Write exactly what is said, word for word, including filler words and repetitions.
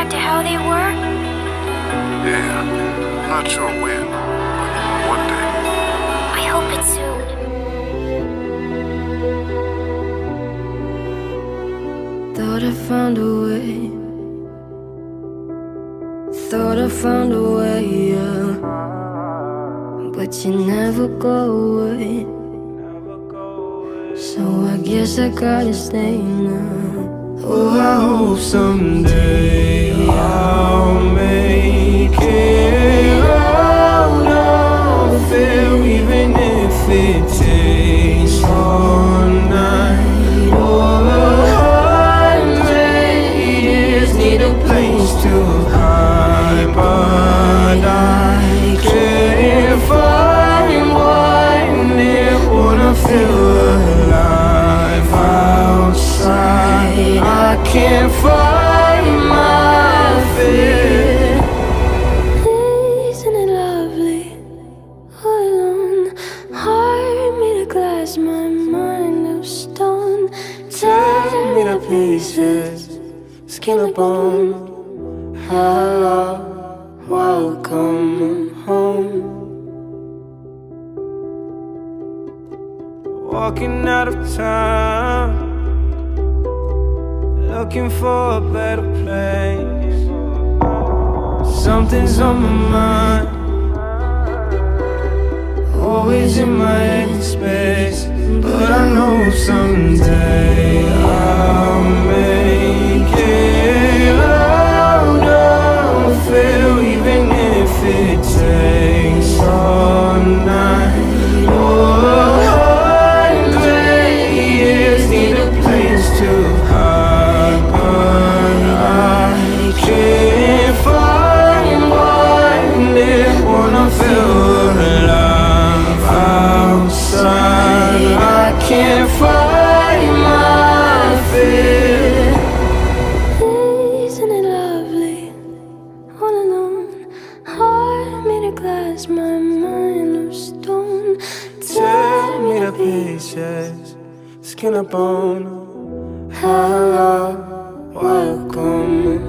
back to how they were? Yeah, I'm not sure when, but one day. I hope it's soon. Thought I found a way. Thought I found a way, yeah. But you never go away. So I guess I gotta stay now. Oh, I hope someday I'll make it out of there, even if it takes all night or a hundred years. Need a place to hide, but I can't find one near. Wanna feel alive outside. I can't find my fear. Isn't it lovely? All alone, heart made of glass, my mind of stone. Tear me to pieces, skin and bone. Hello, welcome home. Walking out of town, looking for a better place. Something's on my mind, always in my head space. But I know someday I'll make it out of here, even if it takes all night or a hundred years. Need a place to hide, but I can't find one near. Wanna feel alive outside. I can't find my fear. Isn't it lovely? All alone, heart made of glass, my mind of stone. Tear me to pieces, skin and bone. Hello, welcome